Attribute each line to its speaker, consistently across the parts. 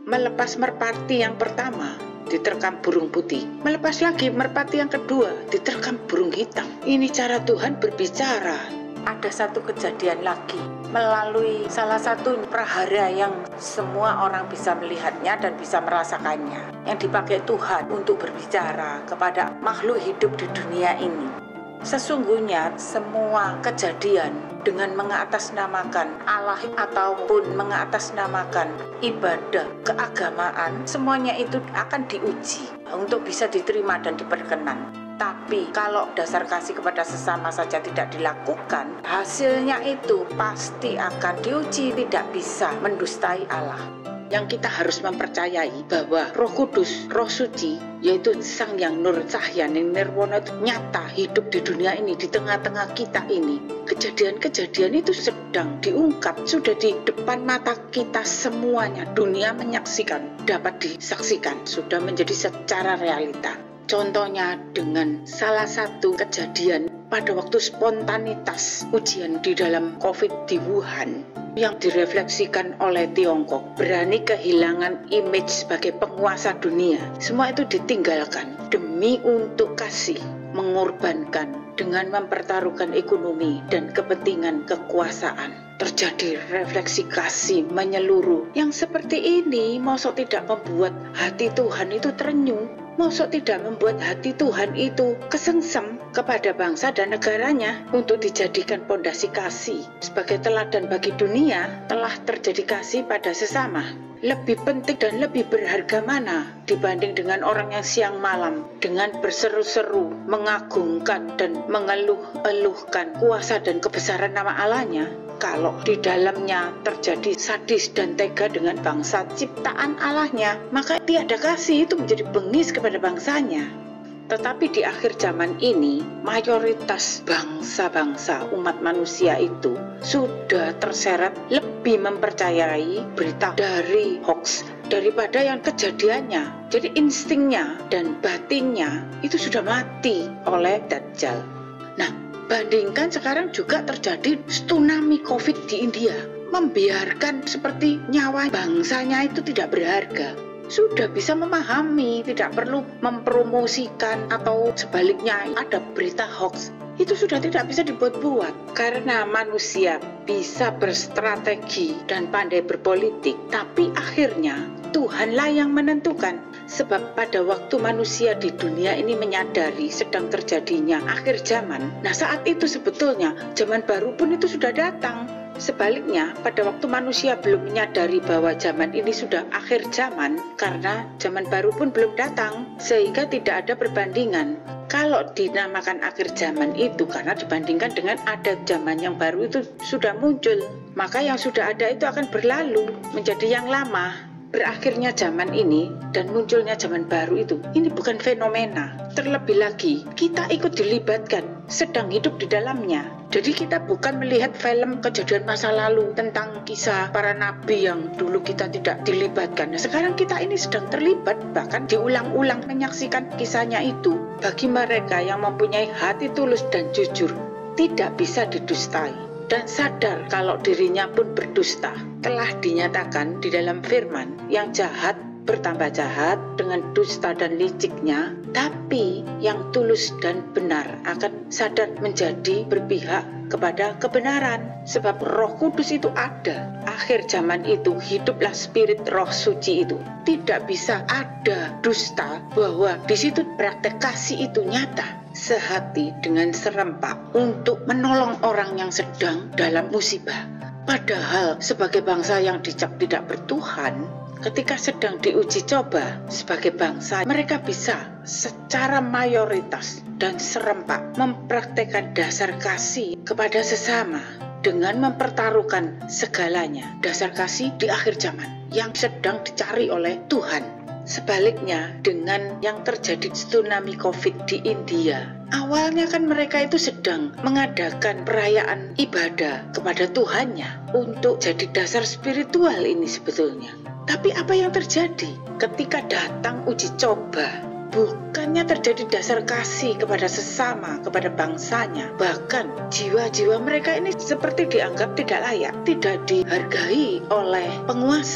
Speaker 1: melepas merpati yang pertama, diterkam burung putih. Melepas lagi merpati yang kedua, diterkam burung hitam. Ini cara Tuhan berbicara. Ada satu kejadian lagi melalui salah satu prahara yang semua orang bisa melihatnya dan bisa merasakannya, yang dipakai Tuhan untuk berbicara kepada makhluk hidup di dunia ini. Sesungguhnya semua kejadian dengan mengatasnamakan Allah ataupun mengatasnamakan ibadah keagamaan, semuanya itu akan diuji untuk bisa diterima dan diperkenan. Tapi kalau dasar kasih kepada sesama saja tidak dilakukan, hasilnya itu pasti akan diuji, tidak bisa mendustai Allah. Yang kita harus mempercayai bahwa Roh Kudus, Roh Suci, yaitu Sang Yang Nur Cahya Nirwana itu nyata hidup di dunia ini, di tengah-tengah kita ini. Kejadian-kejadian itu sedang diungkap, sudah di depan mata kita semuanya. Dunia menyaksikan, dapat disaksikan, sudah menjadi secara realita. Contohnya dengan salah satu kejadian pada waktu spontanitas ujian di dalam COVID di Wuhan yang direfleksikan oleh Tiongkok, berani kehilangan image sebagai penguasa dunia. Semua itu ditinggalkan demi untuk kasih, mengorbankan dengan mempertaruhkan ekonomi dan kepentingan kekuasaan. Terjadi refleksi kasih menyeluruh yang seperti ini, mosok tidak membuat hati Tuhan itu terenyuh. Mosok tidak membuat hati Tuhan itu kesengsem kepada bangsa dan negaranya untuk dijadikan pondasi kasih. Sebagai teladan bagi dunia, telah terjadi kasih pada sesama. Lebih penting dan lebih berharga mana dibanding dengan orang yang siang malam dengan berseru-seru, mengagungkan dan mengeluh-eluhkan kuasa dan kebesaran nama Allahnya? Kalau di dalamnya terjadi sadis dan tega dengan bangsa ciptaan Allahnya, maka tiada kasih itu menjadi bengis kepada bangsanya. Tetapi di akhir zaman ini, mayoritas bangsa-bangsa umat manusia itu sudah terseret lebih mempercayai berita dari hoax daripada yang kejadiannya. Jadi instingnya dan batinnya itu sudah mati oleh Dajjal. Nah, bandingkan sekarang juga terjadi tsunami COVID di India, membiarkan seperti nyawa bangsanya itu tidak berharga. Sudah bisa memahami, tidak perlu mempromosikan atau sebaliknya ada berita hoax. Itu sudah tidak bisa dibuat-buat karena manusia bisa berstrategi dan pandai berpolitik, tapi akhirnya Tuhanlah yang menentukan. Sebab pada waktu manusia di dunia ini menyadari sedang terjadinya akhir zaman, nah saat itu sebetulnya zaman baru pun itu sudah datang. Sebaliknya, pada waktu manusia belum menyadari bahwa zaman ini sudah akhir zaman, karena zaman baru pun belum datang, sehingga tidak ada perbandingan. Kalau dinamakan akhir zaman itu karena dibandingkan dengan ada zaman yang baru itu sudah muncul, maka yang sudah ada itu akan berlalu menjadi yang lama. Berakhirnya zaman ini dan munculnya zaman baru itu, ini bukan fenomena. Terlebih lagi, kita ikut dilibatkan, sedang hidup di dalamnya. Jadi kita bukan melihat film kejadian masa lalu tentang kisah para nabi yang dulu kita tidak dilibatkan. Nah, sekarang kita ini sedang terlibat, bahkan diulang-ulang menyaksikan kisahnya itu. Bagi mereka yang mempunyai hati tulus dan jujur, tidak bisa didustai. Dan sadar kalau dirinya pun berdusta. Telah dinyatakan di dalam firman, yang jahat bertambah jahat dengan dusta dan liciknya, tapi yang tulus dan benar akan sadar menjadi berpihak kepada kebenaran. Sebab Roh Kudus itu ada. Akhir zaman itu hiduplah spirit Roh Suci itu. Tidak bisa ada dusta bahwa di situ praktek kasih itu nyata. Sehati dengan serempak untuk menolong orang yang sedang dalam musibah. Padahal sebagai bangsa yang dicap tidak bertuhan, ketika sedang diuji coba sebagai bangsa, mereka bisa secara mayoritas dan serempak mempraktekkan dasar kasih kepada sesama dengan mempertaruhkan segalanya. Dasar kasih di akhir zaman yang sedang dicari oleh Tuhan. Sebaliknya dengan yang terjadi tsunami COVID di India, awalnya kan mereka itu sedang mengadakan perayaan ibadah kepada Tuhannya untuk jadi dasar spiritual ini sebetulnya. Tapi apa yang terjadi ketika datang uji coba? Bukannya terjadi dasar kasih kepada sesama, kepada bangsanya. Bahkan jiwa-jiwa mereka ini seperti dianggap tidak layak, tidak dihargai oleh penguasa.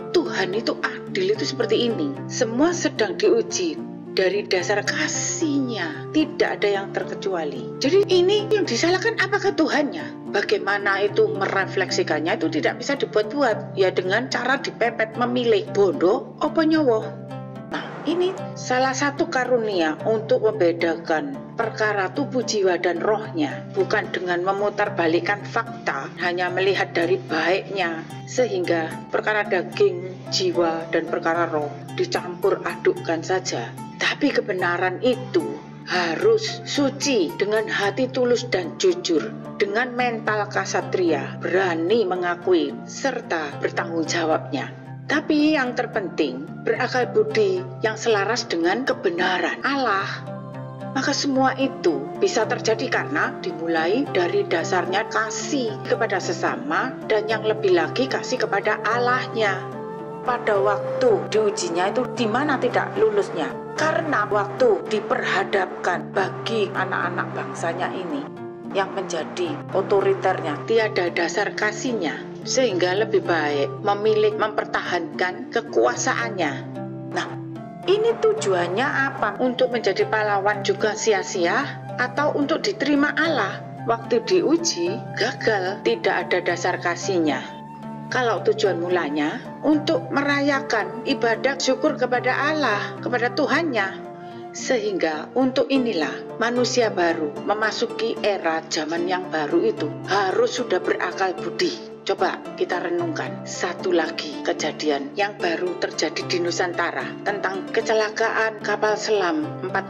Speaker 1: Tuhan itu adil itu seperti ini. Semua sedang diuji dari dasar kasih-Nya, tidak ada yang terkecuali. Jadi ini yang disalahkan apakah Tuhannya? Bagaimana itu merefleksikannya itu tidak bisa dibuat-buat. Ya dengan cara dipepet memilih bodoh apa nyowo. Nah, ini salah satu karunia untuk membedakan perkara tubuh, jiwa, dan rohnya, bukan dengan memutarbalikkan fakta, hanya melihat dari baiknya, sehingga perkara daging, jiwa, dan perkara roh dicampur adukkan saja. Tapi kebenaran itu harus suci, dengan hati tulus dan jujur, dengan mental kasatria, berani mengakui serta bertanggung jawabnya. Tapi yang terpenting, berakal budi yang selaras dengan kebenaran Allah. Maka semua itu bisa terjadi karena dimulai dari dasarnya kasih kepada sesama, dan yang lebih lagi kasih kepada Allahnya. Pada waktu diujinya itu di mana tidak lulusnya? Karena waktu diperhadapkan bagi anak-anak bangsanya ini yang menjadi otoriternya, tiada dasar kasihnya, sehingga lebih baik memilih mempertahankan kekuasaannya. Nah, ini tujuannya apa? Untuk menjadi pahlawan juga sia-sia, atau untuk diterima Allah? Waktu diuji gagal, tidak ada dasar kasihnya. Kalau tujuan mulanya untuk merayakan ibadah syukur kepada Allah, kepada Tuhannya, sehingga untuk inilah manusia baru memasuki era zaman yang baru itu harus sudah berakal budi. Coba kita renungkan satu lagi kejadian yang baru terjadi di Nusantara tentang kecelakaan kapal selam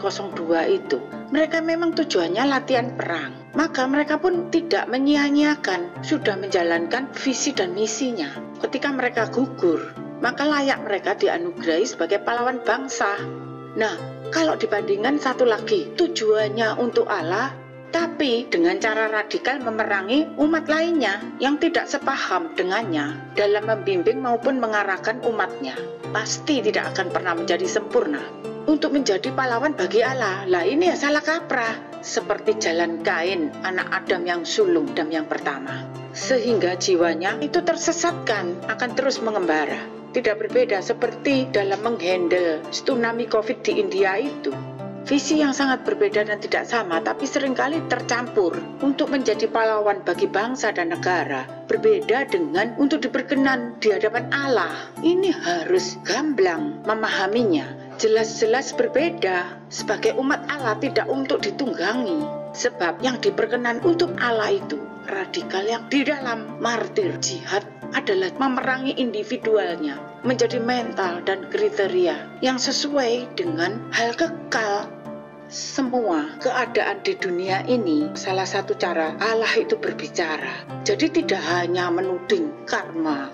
Speaker 1: 402 itu. Mereka memang tujuannya latihan perang, maka mereka pun tidak menyia-nyiakan, sudah menjalankan visi dan misinya. Ketika mereka gugur, maka layak mereka dianugerahi sebagai pahlawan bangsa. Nah, kalau dibandingkan satu lagi, tujuannya untuk Allah, tapi dengan cara radikal memerangi umat lainnya yang tidak sepaham dengannya dalam membimbing maupun mengarahkan umatnya, pasti tidak akan pernah menjadi sempurna untuk menjadi pahlawan bagi Allah. Lah ini ya salah kaprah, seperti jalan Kain, anak Adam yang sulung Adam yang pertama, sehingga jiwanya itu tersesatkan, akan terus mengembara. Tidak berbeda seperti dalam menghandle tsunami COVID di India itu. Visi yang sangat berbeda dan tidak sama, tapi seringkali tercampur untuk menjadi pahlawan bagi bangsa dan negara. Berbeda dengan untuk diperkenan di hadapan Allah. Ini harus gamblang memahaminya. Jelas-jelas berbeda. Sebagai umat Allah tidak untuk ditunggangi. Sebab yang diperkenan untuk Allah itu radikal yang di dalam martir jihad adalah memerangi individualnya menjadi mental dan kriteria yang sesuai dengan hal kekal. Semua keadaan di dunia ini salah satu cara Allah itu berbicara. Jadi tidak hanya menuding karma.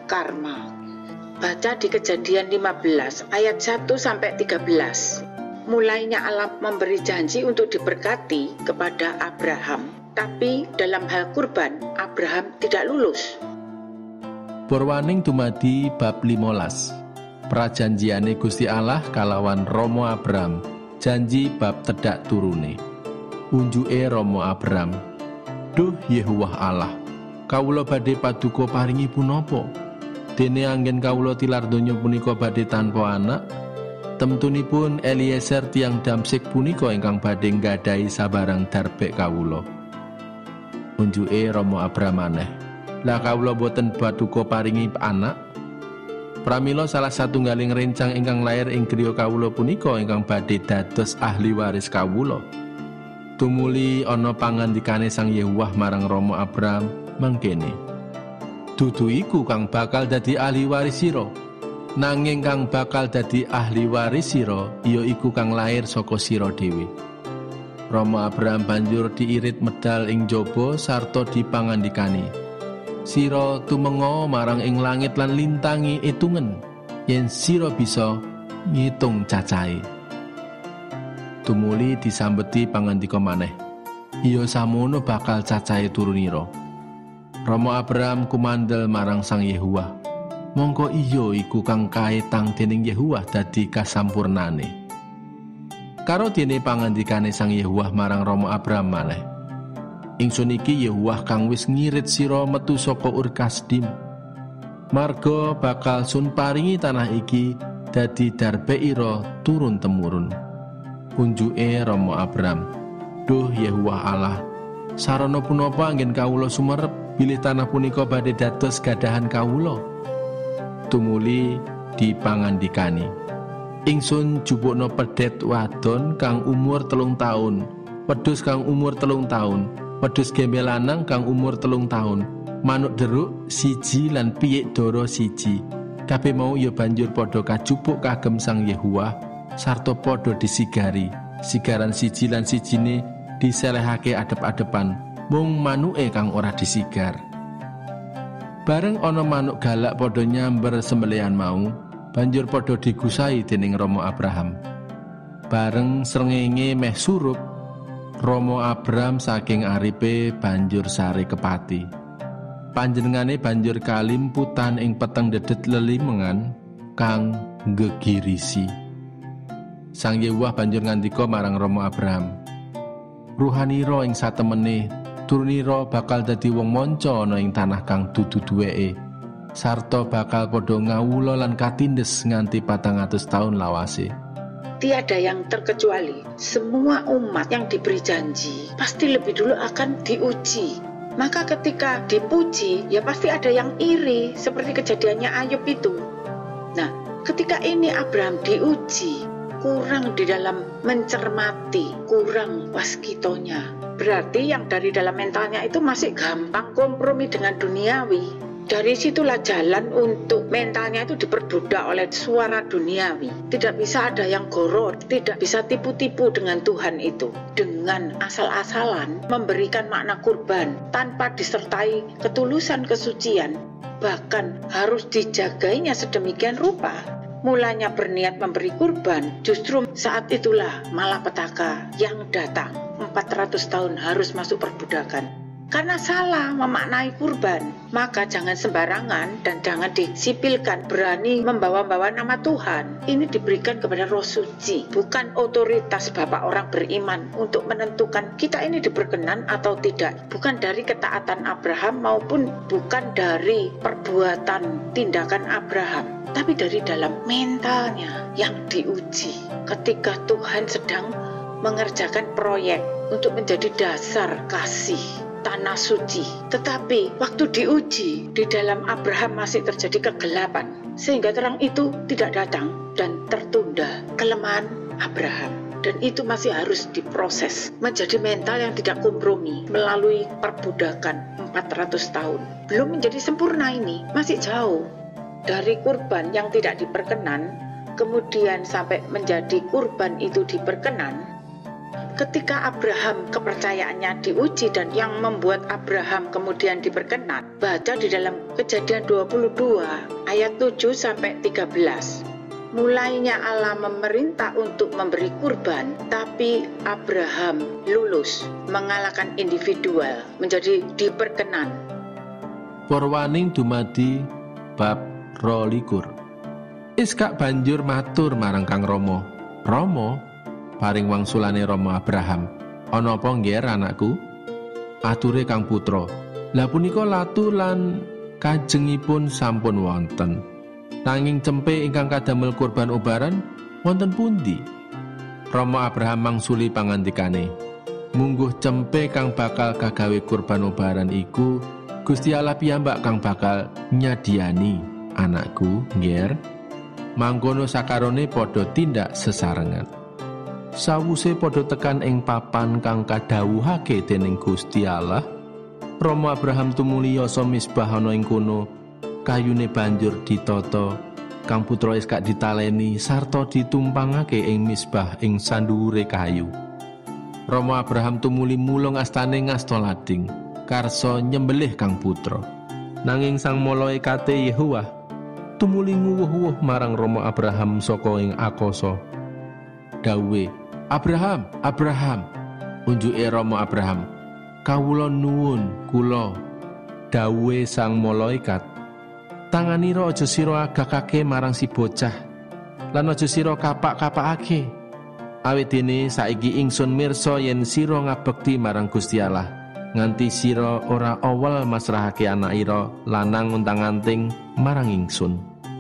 Speaker 1: Baca di Kejadian 15 ayat 1 sampai 13. Mulainya Allah memberi janji untuk diberkati kepada Abraham, tapi dalam hal kurban Abraham tidak lulus.
Speaker 2: Purwaning dumadi bab 15. Prajanjiane Gusti Allah kalawan Romo Abraham. Janji bab tedak turune. Unjuke Romo Abraham. Duh Yehuwah Allah, kawula badhe paduka paringi punapa? Dene anggen kawula tilar donya punika badhe tanpa anak. Temtunipun Eliezer tiang Damsik punika ingkang badhe nggadahi sabarang darbek kawula. Unjuke Romo Abraham maneh. Lah kawula boten paduka paringi anak. Pramila salah satunggaling rencang ingkang lair ing griya kawula punika ingkang badhe dados ahli waris kawula. Tumuli ana pangandikane Sang Yehuwah marang Romo Abraham mangkene. Dudu iku kang bakal dadi ahli waris sira, nanging kang bakal dadi ahli waris sira ya iku kang lair saka sira dhewe. Romo Abraham banjur diirit medal ing jaba sarta dipangandikani. Sira tumenga marang ing langit lan lintangi itungen, yen sira bisa ngitung cacahe. Tumuli disambeti pangandika maneh, iya samono bakal cacahe turunira. Romo Abraham kumandel marang Sang Yehuwah, mongko iya iku kang kaetang dening Yehuwah dadi kasampurnane. Karo dene pangandikane Sang Yehuwah marang Romo Abraham maneh, ingsun iki Yehuwah kang wis ngirit sira metu saka Ur Kasdim. Marga bakal sun paringi tanah iki dadi darbe ira turun temurun. Unjuke Rama Abram, Duh Yehuwah Allah, sarana punapa anggen kawula sumerep bilih tanah punika badhe dados gadahan kawula. Tumuli dipangandikani, ingsun jupukna pedet wadon kang umur 3 taun, wedhus kang umur 3 taun, wedhus gembel lanang kang umur 3 taun, manuk deruk 1 lan piyik dara 1. Kabeh mau ya banjur padha kajupuk kagem Sang Yehuwah sarta padha disigari. Sigaran 1 lan 1 diselehake adep-adepan, mung manuke kang ora disigar. Bareng ana manuk galak padha nyamber sembelihan mau, banjur padha digusai dening Rama Abraham. Bareng srengenge meh surup, Rama Abram saking aripe banjur sare kepati. Panjenengane banjur kalimputan ing peteng dedet lelimengan kang gegirisi. Sang Yehuwah banjur ngandika marang Rama Abraham, ruhanira ing satemene, turunira bakal dadi wong manca ana ing tanah kang dudu duweke, sarta bakal padha ngawula lan katindes nganti 400 taun lawase.
Speaker 1: Tiada yang terkecuali, semua umat yang diberi janji pasti lebih dulu akan diuji. Maka ketika dipuji, ya pasti ada yang iri, seperti kejadiannya Ayub itu. Nah, ketika ini Abraham diuji, kurang di dalam mencermati, kurang waskitonya. Berarti yang dari dalam mentalnya itu masih gampang kompromi dengan duniawi. Dari situlah jalan untuk mentalnya itu diperbudak oleh suara duniawi. Tidak bisa ada yang gorot, tidak bisa tipu-tipu dengan Tuhan itu. Dengan asal-asalan memberikan makna kurban tanpa disertai ketulusan kesucian, bahkan harus dijagainya sedemikian rupa. Mulanya berniat memberi kurban, justru saat itulah malapetaka yang datang. 400 tahun harus masuk perbudakan. Karena salah memaknai kurban, maka jangan sembarangan dan jangan disipilkan berani membawa-bawa nama Tuhan. Ini diberikan kepada Roh Suci, bukan otoritas Bapak orang beriman untuk menentukan kita ini diberkenan atau tidak. Bukan dari ketaatan Abraham maupun bukan dari perbuatan tindakan Abraham, tapi dari dalam mentalnya yang diuji. Ketika Tuhan sedang mengerjakan proyek untuk menjadi dasar kasih tanah suci, tetapi waktu diuji di dalam Abraham masih terjadi kegelapan, sehingga terang itu tidak datang dan tertunda. Kelemahan Abraham, dan itu masih harus diproses menjadi mental yang tidak kompromi melalui perbudakan 400 tahun. Belum menjadi sempurna, ini masih jauh dari kurban yang tidak diperkenan kemudian sampai menjadi kurban itu diperkenan. Ketika Abraham kepercayaannya diuji dan yang membuat Abraham kemudian diberkenan, baca di dalam Kejadian 22 ayat 7 sampai 13. Mulainya Allah memerintah untuk memberi kurban, tapi Abraham lulus mengalahkan individual menjadi diperkenan.
Speaker 2: Purwaning dumadi bab 22. Iskak banjur matur marang Kang Rama, Rama, paring wangsulane Rama Abraham, ana apa nggih anakku? Ature Kang Putra, lha punika latu lan kajengipun sampun wonten. Nanging cempe ingkang kadamel kurban ubaran wonten pundi? Rama Abraham mangsuli pangandikane, mungguh cempe kang bakal kagawe kurban ubaran iku Gusti Allah piyambak kang bakal nyadiani, anakku, nggih. Mangkono sakarone padha tindak sesarengan. Sawuse padha tekan ing papan kang kadhawuhake dening Gusti Allah, Rama Abraham tumuli yasa misbah ana ing kono, kayune banjur ditata, Kang Putra Iskak ditaleni sarta ditumpangake ing misbah ing sanduwure kayu. Rama Abraham tumuli mulung astane ngasta lading, karsa nyembelih Kang Putra. Nanging sang malaikate Yehuwah tumuli nguwuh-uwuh marang Rama Abraham saka ing akasa. Dawuhe, Abraham, Abraham. Unjuke Rama Abraham, kawula nuwun kula. Dawuhe sang malaikat, tanganira aja sira agakake marang si bocah, lan aja sira kapak-kapakake. Awit dene saiki ingsun mirsa yen sira ngabekti marang Gusti Allah, nganti sira ora awal masrahake anak ira lanang untang-anting marang ingsun.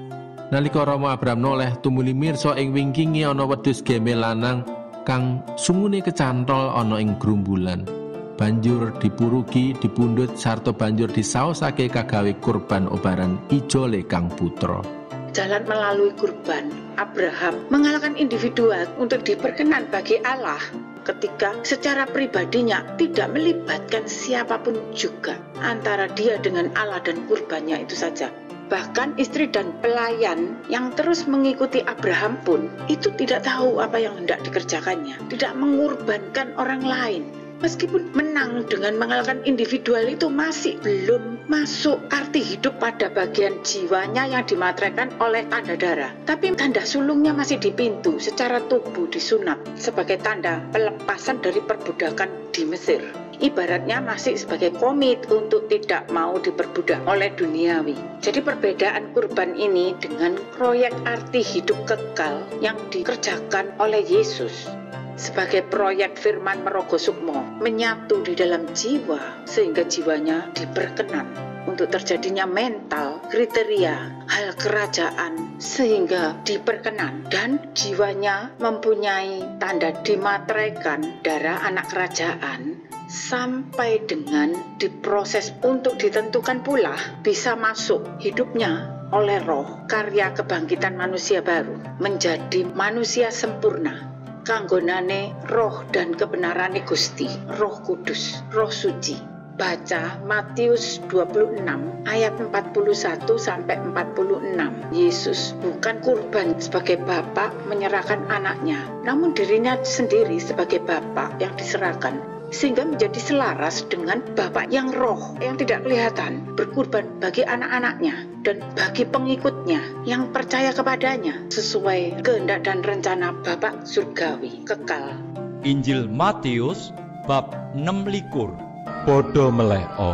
Speaker 2: Nalika Rama Abram noleh tumuli mirsa ing wingkinge ana wedhus gembel lanang kang sungune kecantol ana ing grumbulan. Banjur dipurugi, dipundhut sarta banjur disaosake kagawe kurban obaran ijole kang putra.
Speaker 1: Jalan melalui kurban, Abraham mengalahkan individual untuk diperkenan bagi Allah ketika secara pribadinya tidak melibatkan siapapun juga antara dia dengan Allah dan kurbannya itu saja. Bahkan istri dan pelayan yang terus mengikuti Abraham pun itu tidak tahu apa yang hendak dikerjakannya, tidak mengorbankan orang lain. Meskipun menang dengan mengalahkan individual itu masih belum masuk arti hidup pada bagian jiwanya yang dimateraikan oleh tanda darah. Tapi tanda sulungnya masih di pintu, secara tubuh disunat sebagai tanda pelepasan dari perbudakan di Mesir. Ibaratnya masih sebagai komit untuk tidak mau diperbudak oleh duniawi. Jadi perbedaan kurban ini dengan proyek arti hidup kekal yang dikerjakan oleh Yesus sebagai proyek firman Merogo Sukmo menyatu di dalam jiwa sehingga jiwanya diperkenan untuk terjadinya mental kriteria hal kerajaan sehingga diperkenan dan jiwanya mempunyai tanda dimateraikan darah anak kerajaan sampai dengan diproses untuk ditentukan pula bisa masuk hidupnya oleh roh karya kebangkitan manusia baru menjadi manusia sempurna. Kanggonane roh dan kebenarane Gusti, Roh Kudus, Roh Suci. Baca Matius 26 ayat 41 sampai 46. Yesus bukan kurban sebagai bapa menyerahkan anaknya, namun dirinya sendiri sebagai bapa yang diserahkan, sehingga menjadi selaras dengan Bapa yang roh yang tidak kelihatan berkurban bagi anak-anaknya dan bagi pengikutnya yang percaya kepadanya sesuai kehendak dan rencana Bapa surgawi kekal.
Speaker 3: Injil Matius bab 26.
Speaker 4: Padha melehka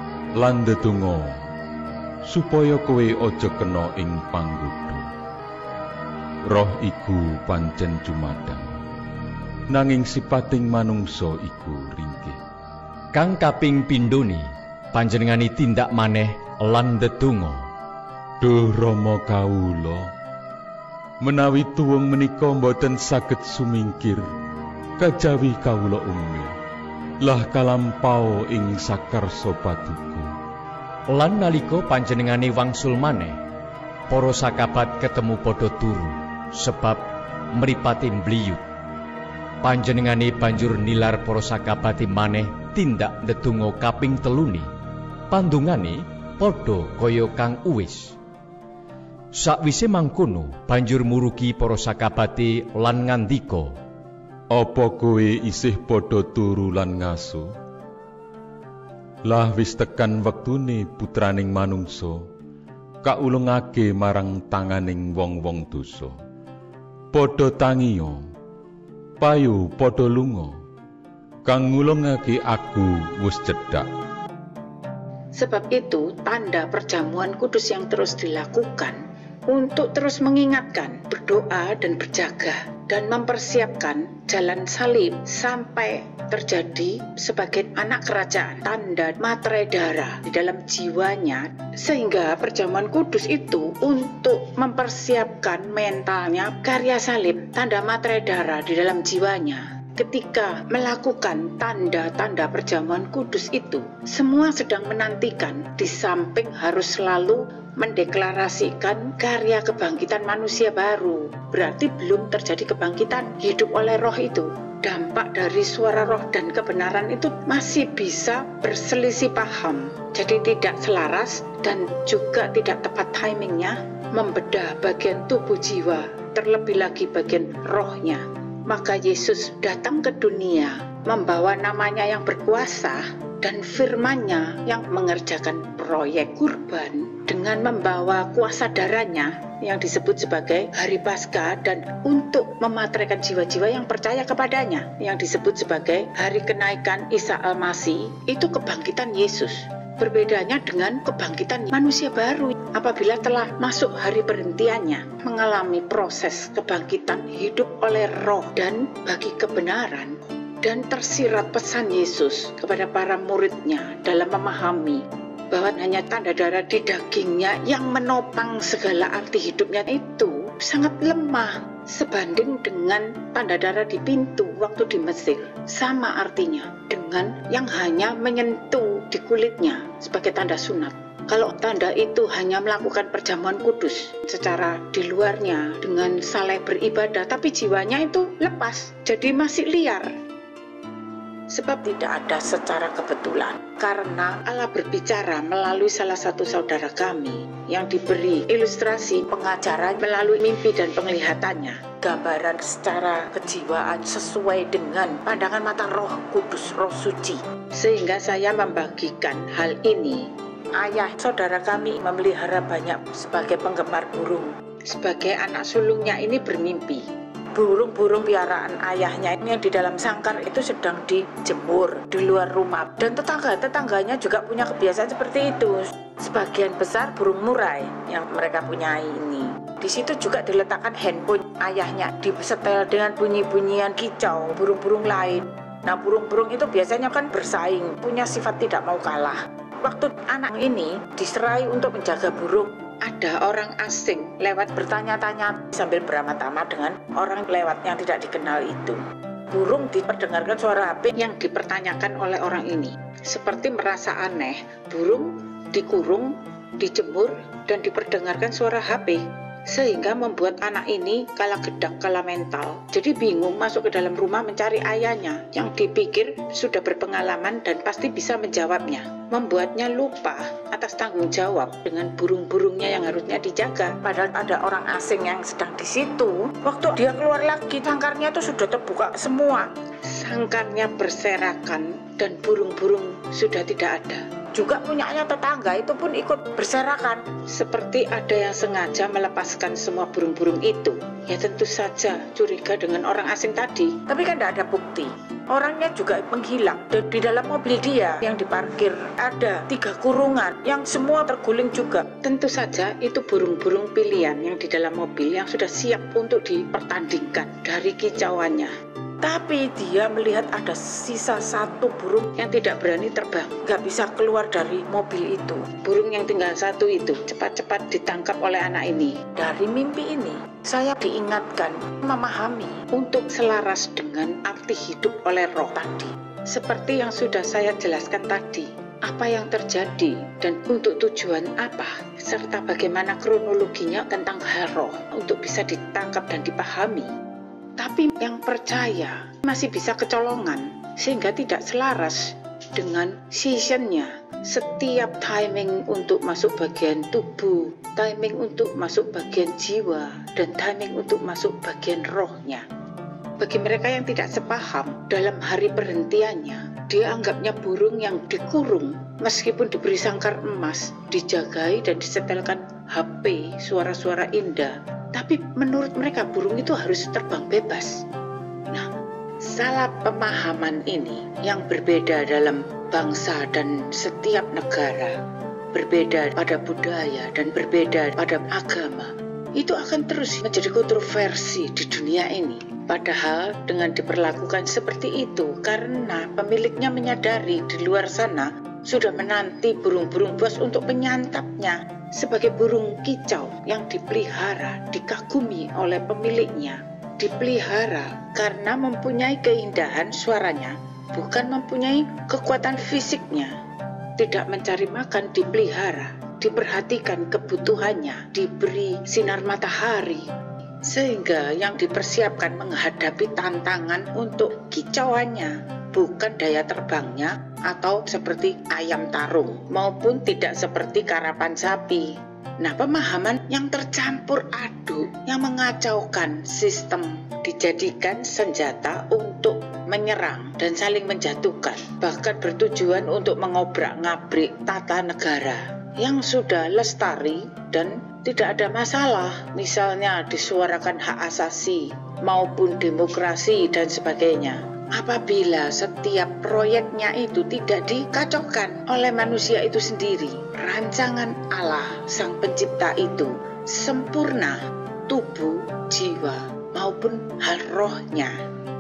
Speaker 4: lan ndedonga supaya kowe aja kena ing panggoda. Roh iku pancen jumadang, nanging sipating manungsa iku ringkih.
Speaker 3: Kang kaping pindhone panjenengane tindak maneh lan ndedonga.
Speaker 4: Duh Rama kawula, menawi tuwung menika boten saged sumingkir kajawi kawula ummi, lah kalampau ing sakarsa paduka.
Speaker 3: Lan nalika panjenengane wangsul maneh, para sakabat ketemu padha turu sebab mripatin bliyut. Panjenengane banjur nilar para sakabate maneh tindak ndedonga kaping telune. Pandungane padha kaya kang uwis. Sakwise mangkono banjur murugi para sakabate lan ngandika,
Speaker 4: "Apa kowe isih padha turu lan ngaso? Lah wis tekan wektune putraning manungsa kaulungake marang tanganing wong-wong dosa. Padha tangiya, payu padha lunga, kang ngulungake aku wis cedhak."
Speaker 1: Sebab itu tanda perjamuan kudus yang terus dilakukan untuk terus mengingatkan, berdoa dan berjaga dan mempersiapkan jalan salib sampai terjadi sebagai anak kerajaan, tanda materai darah di dalam jiwanya, sehingga perjamuan kudus itu untuk mempersiapkan mentalnya karya salib, tanda materai darah di dalam jiwanya. Ketika melakukan tanda-tanda perjamuan kudus itu, semua sedang menantikan, di samping harus selalu mendeklarasikan karya kebangkitan manusia baru. Berarti belum terjadi kebangkitan hidup oleh roh itu. Dampak dari suara roh dan kebenaran itu masih bisa berselisih paham. Jadi tidak selaras dan juga tidak tepat timingnya membedah bagian tubuh jiwa, terlebih lagi bagian rohnya. Maka Yesus datang ke dunia membawa namanya yang berkuasa dan firman-Nya yang mengerjakan proyek kurban dengan membawa kuasa darahnya yang disebut sebagai Hari Paskah dan untuk memateraikan jiwa-jiwa yang percaya kepadanya yang disebut sebagai Hari Kenaikan Isa Al-Masih. Itu kebangkitan Yesus. Berbedanya dengan kebangkitan manusia baru apabila telah masuk hari perhentiannya, mengalami proses kebangkitan hidup oleh roh dan bagi kebenaran. dan tersirat pesan Yesus kepada para muridnya dalam memahami bahwa hanya tanda darah di dagingnya yang menopang segala arti hidupnya itu sangat lemah sebanding dengan tanda darah di pintu waktu di Mesir. Sama artinya dengan yang hanya menyentuh di kulitnya sebagai tanda sunat. Kalau tanda itu hanya melakukan perjamuan kudus secara di luarnya dengan saleh beribadah, tapi jiwanya itu lepas, jadi masih liar. Sebab tidak ada secara kebetulan, karena Allah berbicara melalui salah satu saudara kami yang diberi ilustrasi pengajaran melalui mimpi dan penglihatannya, gambaran secara kejiwaan sesuai dengan pandangan mata Roh Kudus, Roh Suci. Sehingga saya membagikan hal ini. Ayah saudara kami memelihara banyak sebagai penggemar burung. Sebagai anak sulungnya ini bermimpi burung-burung piaraan ayahnya ini yang di dalam sangkar itu sedang dijemur di luar rumah, dan tetangga-tetangganya juga punya kebiasaan seperti itu. Sebagian besar burung murai yang mereka punyai ini. Di situ juga diletakkan handphone ayahnya, disetel dengan bunyi-bunyian kicau burung-burung lain. Nah, burung-burung itu biasanya kan bersaing, punya sifat tidak mau kalah. Waktu anak ini diserai untuk menjaga burung, ada orang asing lewat bertanya-tanya sambil beramah-tamah dengan orang lewat yang tidak dikenal itu. Burung diperdengarkan suara HP yang dipertanyakan oleh orang ini. Seperti merasa aneh, burung dikurung, dijemur, dan diperdengarkan suara HP. Sehingga membuat anak ini kala gedang, kala mental. Jadi bingung masuk ke dalam rumah mencari ayahnya yang dipikir sudah berpengalaman dan pasti bisa menjawabnya. Membuatnya lupa atas tanggung jawab dengan burung-burungnya yang harusnya dijaga. Padahal ada orang asing yang sedang di situ. Waktu dia keluar lagi, sangkarnya itu sudah terbuka semua. Sangkarnya berserakan dan burung-burung sudah tidak ada. Juga punyanya tetangga itu pun ikut berserakan. Seperti ada yang sengaja melepaskan semua burung-burung itu. Ya tentu saja curiga dengan orang asing tadi. Tapi kan tidak ada bukti. Orangnya juga menghilang. Dan di dalam mobil dia yang diparkir ada 3 kurungan yang semua terguling juga. Tentu saja itu burung-burung pilihan yang di dalam mobil yang sudah siap untuk dipertandingkan dari kicauannya. Tapi dia melihat ada sisa 1 burung yang tidak berani terbang, nggak bisa keluar dari mobil itu. Burung yang tinggal 1 itu cepat-cepat ditangkap oleh anak ini. Dari mimpi ini, saya diingatkan memahami untuk selaras dengan arti hidup oleh roh tadi. Seperti yang sudah saya jelaskan tadi, apa yang terjadi dan untuk tujuan apa, serta bagaimana kronologinya tentang hal roh untuk bisa ditangkap dan dipahami. Tapi yang percaya masih bisa kecolongan sehingga tidak selaras dengan seasonnya. Setiap timing untuk masuk bagian tubuh, timing untuk masuk bagian jiwa, dan timing untuk masuk bagian rohnya. Bagi mereka yang tidak sepaham, dalam hari perhentiannya, dia anggapnya burung yang dikurung meskipun diberi sangkar emas, dijagai dan disetelkan HP, suara-suara indah. Tapi menurut mereka burung itu harus terbang bebas. Nah, salah pemahaman ini yang berbeda dalam bangsa dan setiap negara, berbeda pada budaya dan berbeda pada agama, itu akan terus menjadi kontroversi di dunia ini. Padahal dengan diperlakukan seperti itu karena pemiliknya menyadari di luar sana sudah menanti burung-burung buas untuk menyantapnya. Sebagai burung kicau yang dipelihara, dikagumi oleh pemiliknya, dipelihara karena mempunyai keindahan suaranya, bukan mempunyai kekuatan fisiknya. Tidak mencari makan dipelihara, diperhatikan kebutuhannya, diberi sinar matahari, sehingga yang dipersiapkan menghadapi tantangan untuk kicauannya, bukan daya terbangnya atau seperti ayam tarung maupun tidak seperti karapan sapi. Nah, pemahaman yang tercampur aduk yang mengacaukan sistem dijadikan senjata untuk menyerang dan saling menjatuhkan, bahkan bertujuan untuk mengobrak-ngabrik tata negara yang sudah lestari dan tidak ada masalah, misalnya disuarakan hak asasi maupun demokrasi dan sebagainya. Apabila setiap proyeknya itu tidak dikacaukan oleh manusia itu sendiri, rancangan Allah Sang Pencipta itu sempurna, tubuh, jiwa, maupun hal rohnya.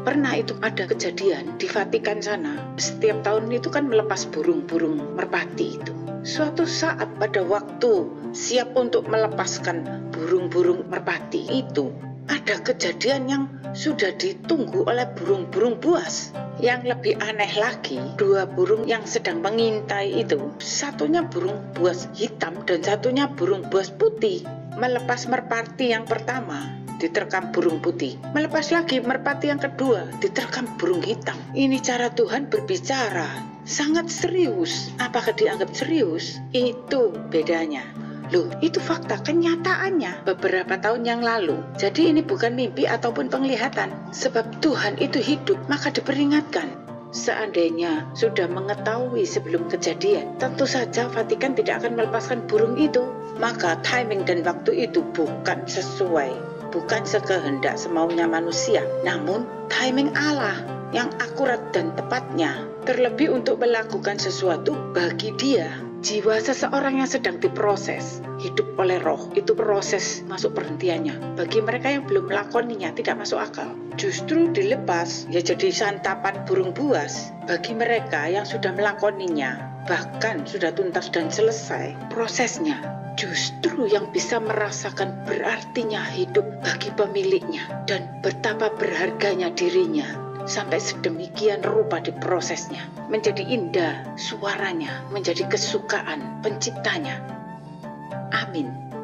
Speaker 1: Pernah itu ada kejadian di Vatikan sana, setiap tahun itu kan melepas burung-burung merpati itu. Suatu saat pada waktu siap untuk melepaskan burung-burung merpati itu, ada kejadian yang sudah ditunggu oleh burung-burung buas. Yang lebih aneh lagi, 2 burung yang sedang mengintai itu, satunya burung buas hitam dan satunya burung buas putih. Melepas merpati yang pertama, diterkam burung putih. Melepas lagi merpati yang kedua, diterkam burung hitam. Ini cara Tuhan berbicara, sangat serius. Apakah dianggap serius? Itu bedanya. Loh, itu fakta kenyataannya beberapa tahun yang lalu. Jadi ini bukan mimpi ataupun penglihatan. Sebab Tuhan itu hidup, maka diperingatkan. Seandainya sudah mengetahui sebelum kejadian, tentu saja Vatikan tidak akan melepaskan burung itu. Maka timing dan waktu itu bukan sesuai, bukan sekehendak semaunya manusia, namun timing Allah yang akurat dan tepatnya. Terlebih untuk melakukan sesuatu bagi Dia. Jiwa seseorang yang sedang diproses, hidup oleh roh, itu proses masuk perhentiannya. Bagi mereka yang belum melakoninya, tidak masuk akal. Justru dilepas, ya jadi santapan burung buas. Bagi mereka yang sudah melakoninya, bahkan sudah tuntas dan selesai prosesnya, justru yang bisa merasakan berartinya hidup bagi pemiliknya dan betapa berharganya dirinya. Sampai sedemikian rupa diprosesnya, menjadi indah suaranya, menjadi kesukaan penciptanya. Amin.